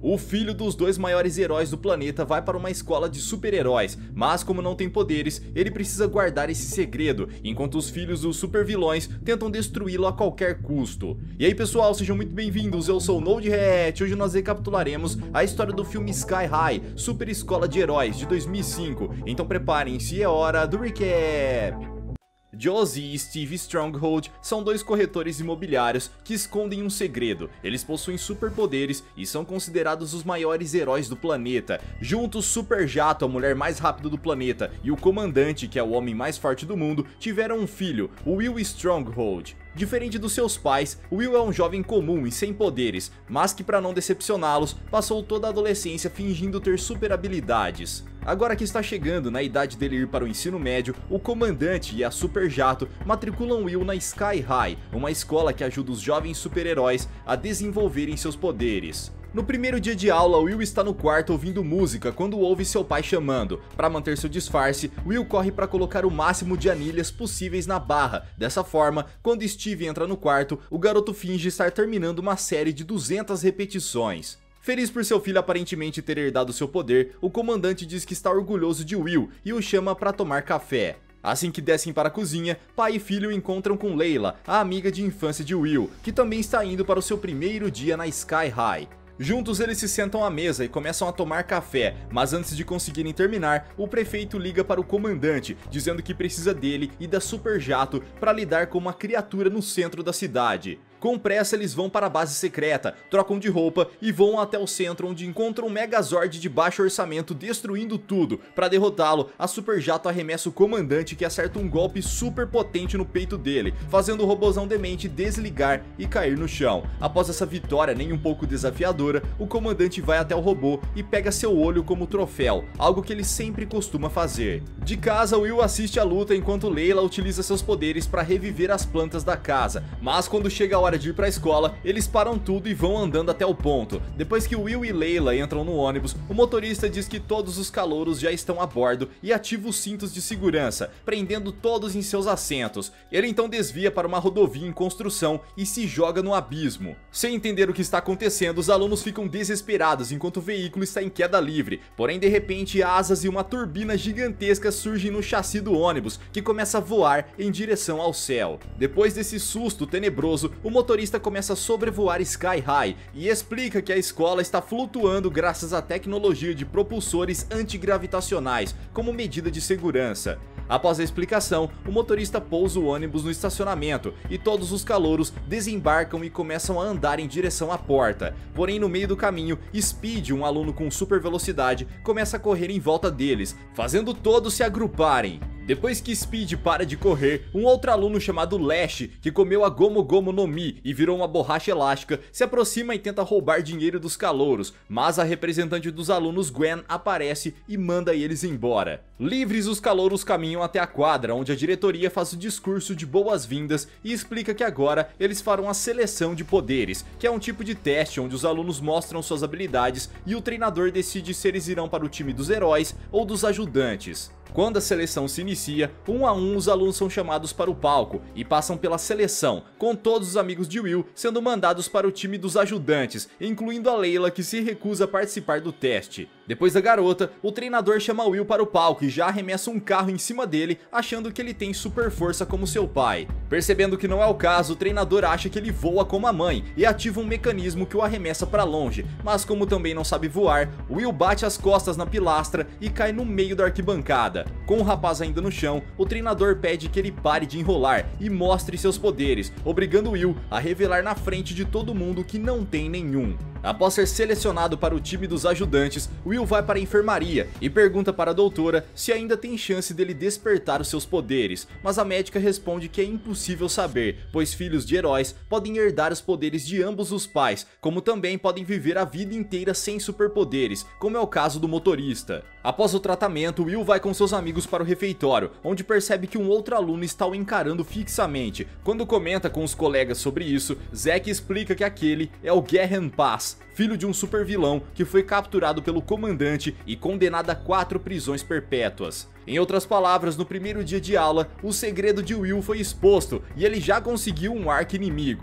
O filho dos dois maiores heróis do planeta vai para uma escola de super-heróis, mas como não tem poderes, ele precisa guardar esse segredo, enquanto os filhos dos super-vilões tentam destruí-lo a qualquer custo. E aí pessoal, sejam muito bem-vindos, eu sou o NodeHat. Hoje nós recapitularemos a história do filme Sky High, Super Escola de Heróis, de 2005, então preparem-se, é hora do recap! Josie e Steve Stronghold são dois corretores imobiliários que escondem um segredo. Eles possuem superpoderes e são considerados os maiores heróis do planeta. Juntos, Super Jato, a mulher mais rápida do planeta, e o comandante, que é o homem mais forte do mundo, tiveram um filho, o Will Stronghold. Diferente dos seus pais, Will é um jovem comum e sem poderes, mas que, para não decepcioná-los, passou toda a adolescência fingindo ter super habilidades. Agora que está chegando na idade dele ir para o ensino médio, o comandante e a Super Jato matriculam Will na Sky High, uma escola que ajuda os jovens super-heróis a desenvolverem seus poderes. No primeiro dia de aula, Will está no quarto ouvindo música quando ouve seu pai chamando. Para manter seu disfarce, Will corre para colocar o máximo de anilhas possíveis na barra. Dessa forma, quando Steve entra no quarto, o garoto finge estar terminando uma série de 200 repetições. Feliz por seu filho aparentemente ter herdado seu poder, o comandante diz que está orgulhoso de Will e o chama para tomar café. Assim que descem para a cozinha, pai e filho encontram com Layla, a amiga de infância de Will, que também está indo para o seu primeiro dia na Sky High. Juntos eles se sentam à mesa e começam a tomar café, mas antes de conseguirem terminar, o prefeito liga para o comandante, dizendo que precisa dele e da Super Jato para lidar com uma criatura no centro da cidade. Com pressa eles vão para a base secreta, trocam de roupa e vão até o centro, onde encontram um Megazord de baixo orçamento destruindo tudo. Para derrotá-lo, a Super Jato arremessa o comandante, que acerta um golpe super potente no peito dele, fazendo o robozão demente desligar e cair no chão. Após essa vitória nem um pouco desafiadora, o comandante vai até o robô e pega seu olho como troféu, algo que ele sempre costuma fazer. De casa, Will assiste a luta enquanto Layla utiliza seus poderes para reviver as plantas da casa, mas quando chega a hora de ir para a escola, eles param tudo e vão andando até o ponto. Depois que Will e Layla entram no ônibus, o motorista diz que todos os calouros já estão a bordo e ativa os cintos de segurança, prendendo todos em seus assentos. Ele então desvia para uma rodovia em construção e se joga no abismo. Sem entender o que está acontecendo, os alunos ficam desesperados enquanto o veículo está em queda livre. Porém, de repente, asas e uma turbina gigantesca surgem no chassi do ônibus, que começa a voar em direção ao céu. Depois desse susto tenebroso, o motorista começa a sobrevoar Sky High e explica que a escola está flutuando graças à tecnologia de propulsores antigravitacionais como medida de segurança. Após a explicação, o motorista pousa o ônibus no estacionamento e todos os calouros desembarcam e começam a andar em direção à porta. Porém, no meio do caminho, Speed, um aluno com super velocidade, começa a correr em volta deles, fazendo todos se agruparem. Depois que Speed para de correr, um outro aluno chamado Lash, que comeu a Gomu Gomu no Mi e virou uma borracha elástica, se aproxima e tenta roubar dinheiro dos calouros, mas a representante dos alunos, Gwen, aparece e manda eles embora. Livres, os calouros caminham até a quadra, onde a diretoria faz o discurso de boas-vindas e explica que agora eles farão a seleção de poderes, que é um tipo de teste onde os alunos mostram suas habilidades e o treinador decide se eles irão para o time dos heróis ou dos ajudantes. Quando a seleção se inicia, um a um os alunos são chamados para o palco e passam pela seleção, com todos os amigos de Will sendo mandados para o time dos ajudantes, incluindo a Layla, que se recusa a participar do teste. Depois da garota, o treinador chama Will para o palco e já arremessa um carro em cima dele, achando que ele tem super força como seu pai. Percebendo que não é o caso, o treinador acha que ele voa como a mãe e ativa um mecanismo que o arremessa para longe, mas como também não sabe voar, Will bate as costas na pilastra e cai no meio da arquibancada. Com o rapaz ainda no chão, o treinador pede que ele pare de enrolar e mostre seus poderes, obrigando Will a revelar na frente de todo mundo que não tem nenhum. Após ser selecionado para o time dos ajudantes, Will vai para a enfermaria e pergunta para a doutora se ainda tem chance dele despertar os seus poderes, mas a médica responde que é impossível saber, pois filhos de heróis podem herdar os poderes de ambos os pais, como também podem viver a vida inteira sem superpoderes, como é o caso do motorista. Após o tratamento, Will vai com seus amigos para o refeitório, onde percebe que um outro aluno está o encarando fixamente. Quando comenta com os colegas sobre isso, Zack explica que aquele é o Gerhan Paz, filho de um super vilão que foi capturado pelo comandante e condenado a 4 prisões perpétuas. Em outras palavras, no primeiro dia de aula, o segredo de Will foi exposto e ele já conseguiu um arqui-inimigo.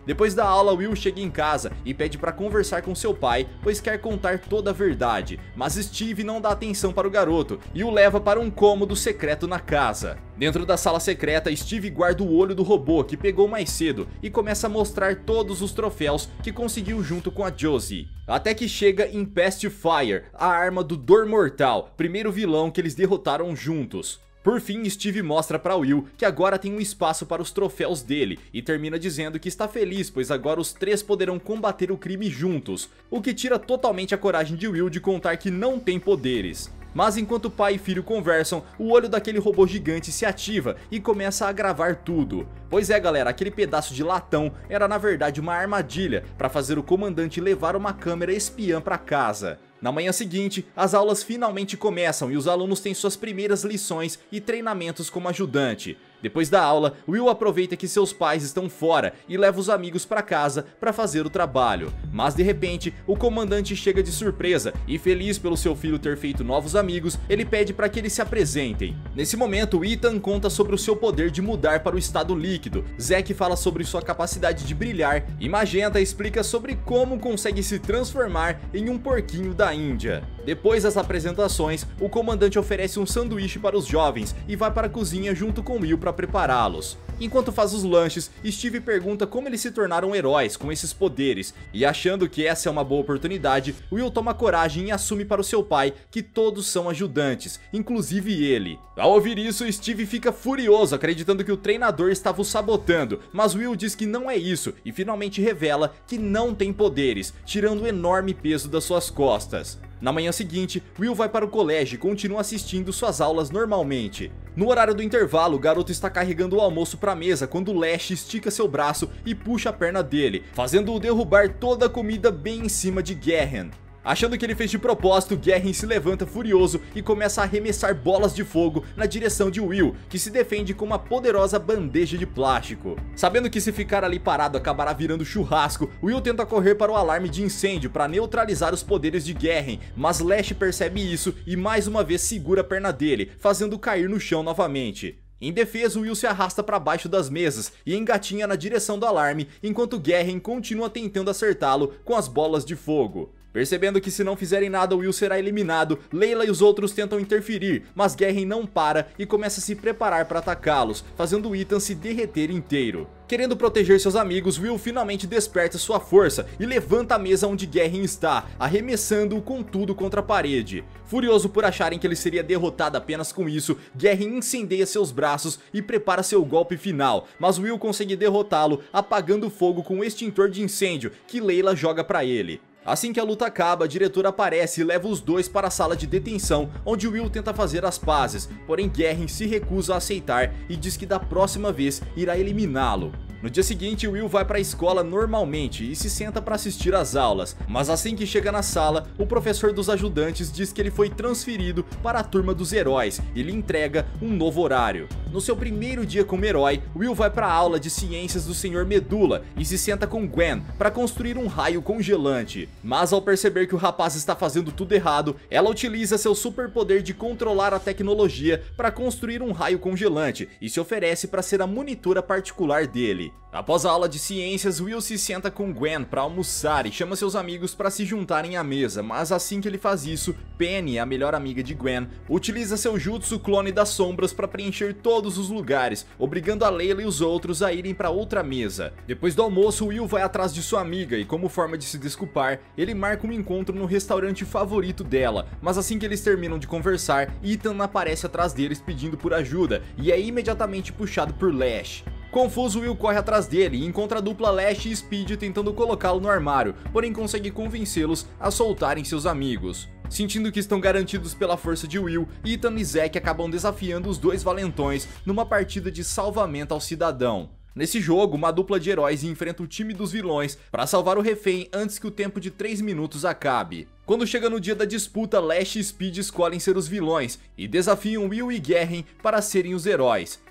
Depois da aula, Will chega em casa e pede para conversar com seu pai, pois quer contar toda a verdade, mas Steve não dá atenção para o garoto e o leva para um cômodo secreto na casa. Dentro da sala secreta, Steve guarda o olho do robô que pegou mais cedo e começa a mostrar todos os troféus que conseguiu junto com a Josie. Até que chega em Pacifier, a arma do Dor Mortal, primeiro vilão que eles derrotaram juntos. Por fim, Steve mostra para Will que agora tem um espaço para os troféus dele e termina dizendo que está feliz, pois agora os três poderão combater o crime juntos, o que tira totalmente a coragem de Will de contar que não tem poderes. Mas enquanto pai e filho conversam, o olho daquele robô gigante se ativa e começa a gravar tudo. Pois é galera, aquele pedaço de latão era na verdade uma armadilha para fazer o comandante levar uma câmera espiã para casa. Na manhã seguinte, as aulas finalmente começam e os alunos têm suas primeiras lições e treinamentos como ajudante. Depois da aula, Will aproveita que seus pais estão fora e leva os amigos para casa para fazer o trabalho. Mas de repente, o comandante chega de surpresa e feliz pelo seu filho ter feito novos amigos, ele pede para que eles se apresentem. Nesse momento, Ethan conta sobre o seu poder de mudar para o estado líquido, Zack fala sobre sua capacidade de brilhar e Magenta explica sobre como consegue se transformar em um porquinho da Índia. Depois das apresentações, o comandante oferece um sanduíche para os jovens e vai para a cozinha junto com Will para prepará-los. Enquanto faz os lanches, Steve pergunta como eles se tornaram heróis com esses poderes, e achando que essa é uma boa oportunidade, Will toma coragem e assume para o seu pai que todos são ajudantes, inclusive ele. Ao ouvir isso, Steve fica furioso, acreditando que o treinador estava o sabotando, mas Will diz que não é isso e finalmente revela que não tem poderes, tirando o enorme peso das suas costas. Na manhã seguinte, Will vai para o colégio e continua assistindo suas aulas normalmente. No horário do intervalo, o garoto está carregando o almoço para a mesa quando Lash estica seu braço e puxa a perna dele, fazendo-o derrubar toda a comida bem em cima de Garren. Achando que ele fez de propósito, Garren se levanta furioso e começa a arremessar bolas de fogo na direção de Will, que se defende com uma poderosa bandeja de plástico. Sabendo que se ficar ali parado acabará virando churrasco, Will tenta correr para o alarme de incêndio para neutralizar os poderes de Garren, mas Lash percebe isso e mais uma vez segura a perna dele, fazendo cair no chão novamente. Em defesa, Will se arrasta para baixo das mesas e engatinha na direção do alarme, enquanto Garren continua tentando acertá-lo com as bolas de fogo. Percebendo que se não fizerem nada, Will será eliminado, Layla e os outros tentam interferir, mas Garren não para e começa a se preparar para atacá-los, fazendo Ethan se derreter inteiro. Querendo proteger seus amigos, Will finalmente desperta sua força e levanta a mesa onde Garren está, arremessando-o com tudo contra a parede. Furioso por acharem que ele seria derrotado apenas com isso, Garren incendeia seus braços e prepara seu golpe final, mas Will consegue derrotá-lo, apagando o fogo com o extintor de incêndio que Layla joga para ele. Assim que a luta acaba, a diretora aparece e leva os dois para a sala de detenção, onde Will tenta fazer as pazes, porém Garren se recusa a aceitar e diz que da próxima vez irá eliminá-lo. No dia seguinte, Will vai para a escola normalmente e se senta para assistir às aulas, mas assim que chega na sala, o professor dos ajudantes diz que ele foi transferido para a turma dos heróis e lhe entrega um novo horário. No seu primeiro dia como herói, Will vai para a aula de ciências do Sr. Medula e se senta com Gwen para construir um raio congelante. Mas ao perceber que o rapaz está fazendo tudo errado, ela utiliza seu superpoder de controlar a tecnologia para construir um raio congelante e se oferece para ser a monitora particular dele. Após a aula de ciências, Will se senta com Gwen para almoçar e chama seus amigos para se juntarem à mesa, mas assim que ele faz isso, Penny, a melhor amiga de Gwen, utiliza seu jutsu clone das sombras para preencher todos os lugares, obrigando a Layla e os outros a irem para outra mesa. Depois do almoço, Will vai atrás de sua amiga e, como forma de se desculpar, ele marca um encontro no restaurante favorito dela, mas assim que eles terminam de conversar, Ethan aparece atrás deles pedindo por ajuda e é imediatamente puxado por Lash. Confuso, Will corre atrás dele e encontra a dupla Lash e Speed tentando colocá-lo no armário, porém consegue convencê-los a soltarem seus amigos. Sentindo que estão garantidos pela força de Will, Ethan e Zack acabam desafiando os dois valentões numa partida de salvamento ao cidadão. Nesse jogo, uma dupla de heróis enfrenta o time dos vilões para salvar o refém antes que o tempo de 3 minutos acabe. Quando chega no dia da disputa, Lash e Speed escolhem ser os vilões e desafiam Will e Garren para serem os heróis.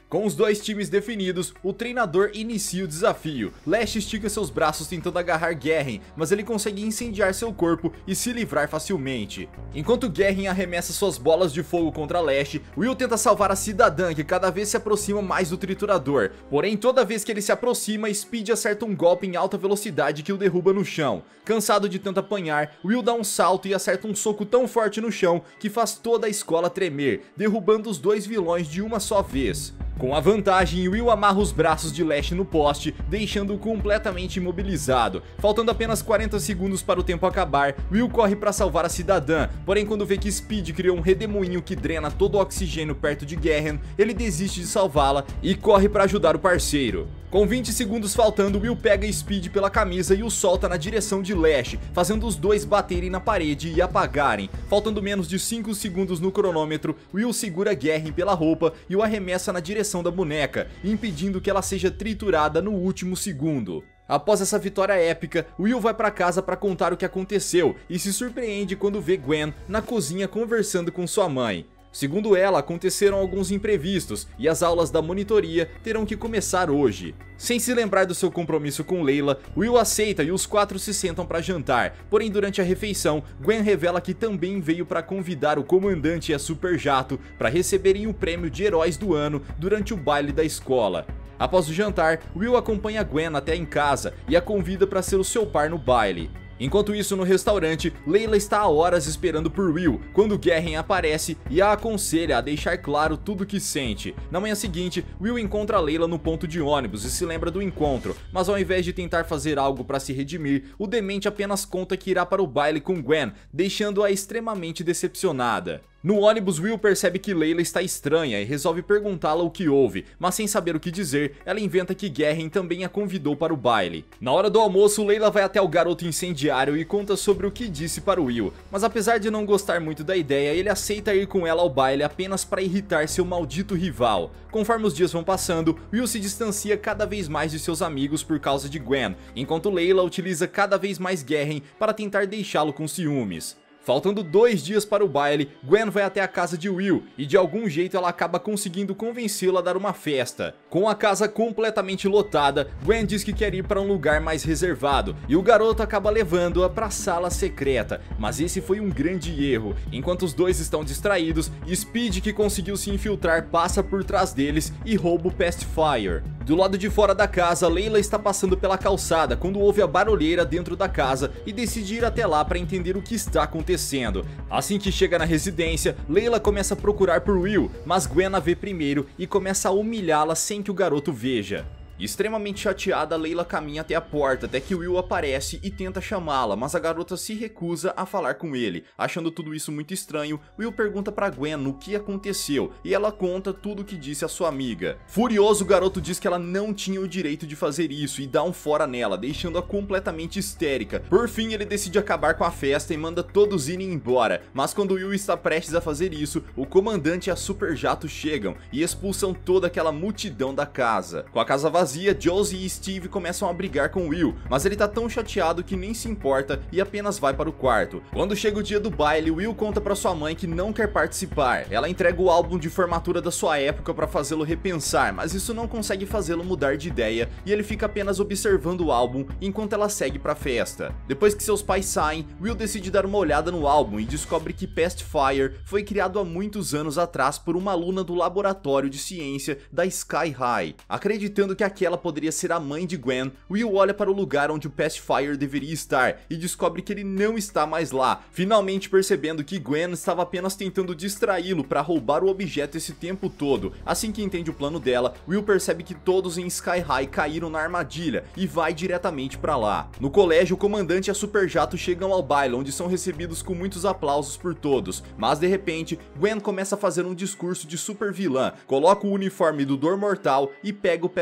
Com os dois times definidos, o treinador inicia o desafio. Lash estica seus braços tentando agarrar Guerin, mas ele consegue incendiar seu corpo e se livrar facilmente. Enquanto Guerin arremessa suas bolas de fogo contra Lash, Will tenta salvar a cidadã que cada vez se aproxima mais do triturador. Porém, toda vez que ele se aproxima, Speed acerta um golpe em alta velocidade que o derruba no chão. Cansado de tanto apanhar, Will dá um salto e acerta um soco tão forte no chão que faz toda a escola tremer, derrubando os dois vilões de uma só vez. Com a vantagem, Will amarra os braços de Lash no poste, deixando-o completamente imobilizado. Faltando apenas 40 segundos para o tempo acabar, Will corre para salvar a cidadã, porém quando vê que Speed criou um redemoinho que drena todo o oxigênio perto de Guerin, ele desiste de salvá-la e corre para ajudar o parceiro. Com 20 segundos faltando, Will pega Speed pela camisa e o solta na direção de Lash, fazendo os dois baterem na parede e apagarem. Faltando menos de 5 segundos no cronômetro, Will segura Guerin pela roupa e o arremessa na direção da boneca, impedindo que ela seja triturada no último segundo. Após essa vitória épica, Will vai para casa para contar o que aconteceu e se surpreende quando vê Gwen na cozinha conversando com sua mãe. Segundo ela, aconteceram alguns imprevistos e as aulas da monitoria terão que começar hoje. Sem se lembrar do seu compromisso com Layla, Will aceita e os quatro se sentam para jantar, porém durante a refeição, Gwen revela que também veio para convidar o comandante e a Super Jato para receberem o prêmio de heróis do ano durante o baile da escola. Após o jantar, Will acompanha Gwen até em casa e a convida para ser o seu par no baile. Enquanto isso, no restaurante, Layla está há horas esperando por Will, quando Guerin aparece e a aconselha a deixar claro tudo o que sente. Na manhã seguinte, Will encontra Layla no ponto de ônibus e se lembra do encontro, mas ao invés de tentar fazer algo para se redimir, o demente apenas conta que irá para o baile com Gwen, deixando-a extremamente decepcionada. No ônibus, Will percebe que Layla está estranha e resolve perguntá-la o que houve, mas sem saber o que dizer, ela inventa que Guerin também a convidou para o baile. Na hora do almoço, Layla vai até o garoto incendiário e conta sobre o que disse para Will, mas apesar de não gostar muito da ideia, ele aceita ir com ela ao baile apenas para irritar seu maldito rival. Conforme os dias vão passando, Will se distancia cada vez mais de seus amigos por causa de Gwen, enquanto Layla utiliza cada vez mais Guerin para tentar deixá-lo com ciúmes. Faltando 2 dias para o baile, Gwen vai até a casa de Will e de algum jeito ela acaba conseguindo convencê-lo a dar uma festa. Com a casa completamente lotada, Gwen diz que quer ir para um lugar mais reservado e o garoto acaba levando-a para a sala secreta, mas esse foi um grande erro. Enquanto os dois estão distraídos, Speed, que conseguiu se infiltrar, passa por trás deles e rouba o Pacifier. Do lado de fora da casa, Layla está passando pela calçada quando ouve a barulheira dentro da casa e decide ir até lá para entender o que está acontecendo. Assim que chega na residência, Layla começa a procurar por Will, mas Gwen a vê primeiro e começa a humilhá-la sem que o garoto veja. Extremamente chateada, Layla caminha até a porta até que Will aparece e tenta chamá-la, mas a garota se recusa a falar com ele. Achando tudo isso muito estranho, Will pergunta pra Gwen o que aconteceu e ela conta tudo o que disse a sua amiga. Furioso, o garoto diz que ela não tinha o direito de fazer isso e dá um fora nela, deixando-a completamente histérica. Por fim, ele decide acabar com a festa e manda todos irem embora, mas quando Will está prestes a fazer isso, o comandante e a Super Jato chegam e expulsam toda aquela multidão da casa. Com a casa vazia, Josie e Steve começam a brigar com Will, mas ele tá tão chateado que nem se importa e apenas vai para o quarto. Quando chega o dia do baile, Will conta para sua mãe que não quer participar. Ela entrega o álbum de formatura da sua época para fazê-lo repensar, mas isso não consegue fazê-lo mudar de ideia e ele fica apenas observando o álbum enquanto ela segue para a festa. Depois que seus pais saem, Will decide dar uma olhada no álbum e descobre que Pacifier foi criado há muitos anos atrás por uma aluna do laboratório de ciência da Sky High. Acreditando que aquela poderia ser a mãe de Gwen, Will olha para o lugar onde o Pacifier deveria estar e descobre que ele não está mais lá, finalmente percebendo que Gwen estava apenas tentando distraí-lo para roubar o objeto esse tempo todo. Assim que entende o plano dela, Will percebe que todos em Sky High caíram na armadilha e vai diretamente para lá. No colégio, o comandante e a Super Jato chegam ao baile, onde são recebidos com muitos aplausos por todos, mas de repente, Gwen começa a fazer um discurso de super vilã, coloca o uniforme do Dor Mortal e pega o Pacifier.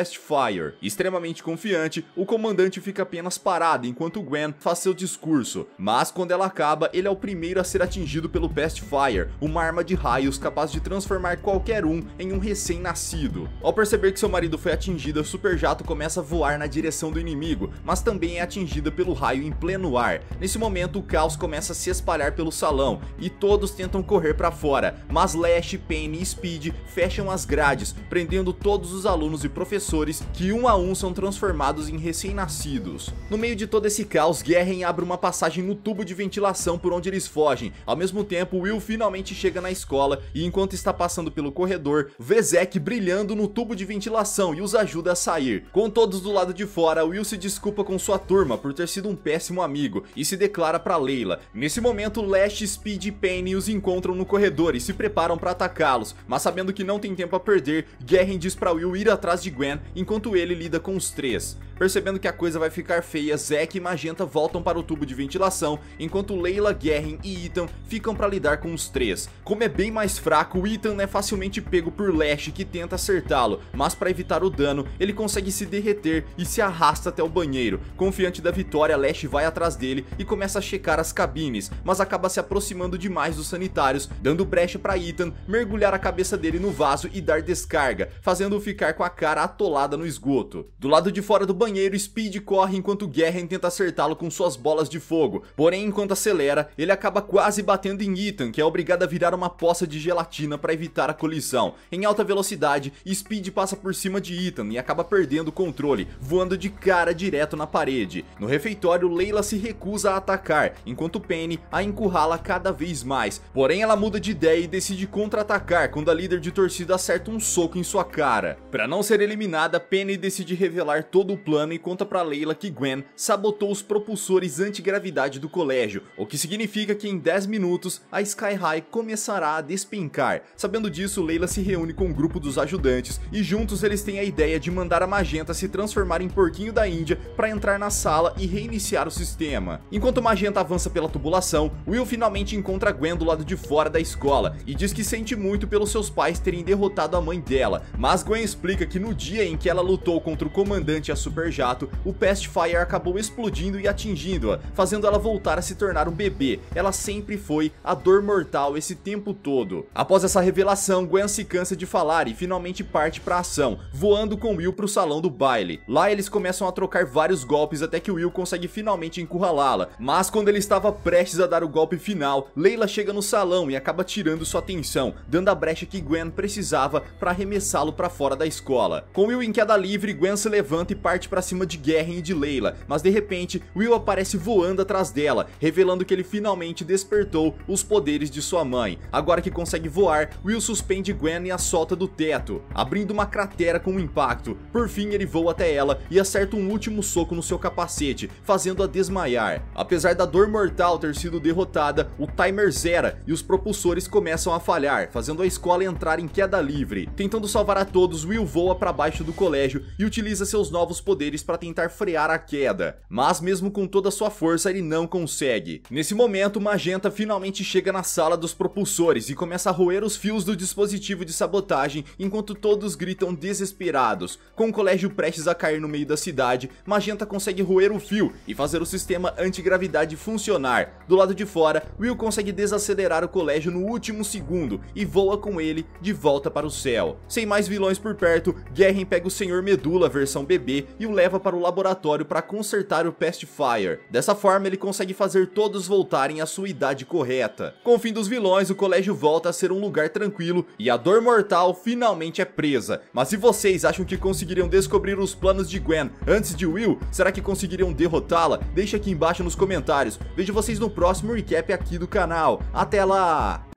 Fire. Extremamente confiante, o comandante fica apenas parado enquanto Gwen faz seu discurso, mas quando ela acaba, ele é o primeiro a ser atingido pelo Fire, uma arma de raios capaz de transformar qualquer um em um recém-nascido. Ao perceber que seu marido foi atingido, a Super Jato começa a voar na direção do inimigo, mas também é atingida pelo raio em pleno ar. Nesse momento, o caos começa a se espalhar pelo salão e todos tentam correr para fora, mas Lash, Penny e Speed fecham as grades, prendendo todos os alunos e professores que um a um são transformados em recém-nascidos. No meio de todo esse caos, Garren abre uma passagem no tubo de ventilação por onde eles fogem. Ao mesmo tempo, Will finalmente chega na escola e enquanto está passando pelo corredor, vê Zack brilhando no tubo de ventilação e os ajuda a sair. Com todos do lado de fora, Will se desculpa com sua turma por ter sido um péssimo amigo e se declara para Layla. Nesse momento, Lash, Speed e Penny os encontram no corredor e se preparam para atacá-los, mas sabendo que não tem tempo a perder, Garren diz para Will ir atrás de Gwen enquanto ele lida com os três. Percebendo que a coisa vai ficar feia, Zack e Magenta voltam para o tubo de ventilação, enquanto Layla, Garren e Ethan ficam para lidar com os três. Como é bem mais fraco, Ethan é facilmente pego por Lash, que tenta acertá-lo, mas para evitar o dano, ele consegue se derreter e se arrasta até o banheiro. Confiante da vitória, Lash vai atrás dele e começa a checar as cabines, mas acaba se aproximando demais dos sanitários, dando brecha para Ethan mergulhar a cabeça dele no vaso e dar descarga, fazendo-o ficar com a cara atolada no esgoto. Do lado de fora do banheiro, Speed corre enquanto Garren tenta acertá-lo com suas bolas de fogo, porém enquanto acelera, ele acaba quase batendo em Ethan, que é obrigado a virar uma poça de gelatina para evitar a colisão. Em alta velocidade, Speed passa por cima de Ethan e acaba perdendo o controle, voando de cara direto na parede. No refeitório, Layla se recusa a atacar, enquanto Penny a encurrala cada vez mais, porém ela muda de ideia e decide contra-atacar quando a líder de torcida acerta um soco em sua cara. Para não ser eliminada, Penny decide revelar todo o plano e conta para Layla que Gwen sabotou os propulsores antigravidade do colégio, o que significa que em 10 minutos a Sky High começará a despencar. Sabendo disso, Layla se reúne com um grupo dos ajudantes e juntos eles têm a ideia de mandar a Magenta se transformar em porquinho da Índia para entrar na sala e reiniciar o sistema. Enquanto Magenta avança pela tubulação, Will finalmente encontra Gwen do lado de fora da escola e diz que sente muito pelos seus pais terem derrotado a mãe dela, mas Gwen explica que no dia em que ela lutou contra o comandante e a Super Jato, o Fire acabou explodindo e atingindo-a, fazendo ela voltar a se tornar um bebê. Ela sempre foi a dor mortal esse tempo todo. Após essa revelação, Gwen se cansa de falar e finalmente parte para a ação, voando com Will para o salão do baile. Lá eles começam a trocar vários golpes até que Will consegue finalmente encurralá-la, mas quando ele estava prestes a dar o golpe final, Layla chega no salão e acaba tirando sua atenção, dando a brecha que Gwen precisava para arremessá-lo para fora da escola. Com Will em queda livre, Gwen se levanta e parte para cima de Garren e de Layla, mas de repente Will aparece voando atrás dela, revelando que ele finalmente despertou os poderes de sua mãe. Agora que consegue voar, Will suspende Gwen e a solta do teto, abrindo uma cratera com um impacto. Por fim, ele voa até ela e acerta um último soco no seu capacete, fazendo-a desmaiar. Apesar da dor mortal ter sido derrotada, o timer zera e os propulsores começam a falhar, fazendo a escola entrar em queda livre. Tentando salvar a todos, Will voa para baixo do colégio e utiliza seus novos poderes para tentar frear a queda, mas mesmo com toda a sua força ele não consegue. Nesse momento, Magenta finalmente chega na sala dos propulsores e começa a roer os fios do dispositivo de sabotagem enquanto todos gritam desesperados. Com o colégio prestes a cair no meio da cidade, Magenta consegue roer o fio e fazer o sistema antigravidade funcionar. Do lado de fora, Will consegue desacelerar o colégio no último segundo e voa com ele de volta para o céu. Sem mais vilões por perto, Garren pega o Sr. Medula versão bebê e o leva para o laboratório para consertar o Fire. Dessa forma, ele consegue fazer todos voltarem à sua idade correta. Com o fim dos vilões, o colégio volta a ser um lugar tranquilo e a dor mortal finalmente é presa. Mas se vocês acham que conseguiriam descobrir os planos de Gwen antes de Will, será que conseguiriam derrotá-la? Deixe aqui embaixo nos comentários. Vejo vocês no próximo recap aqui do canal. Até lá!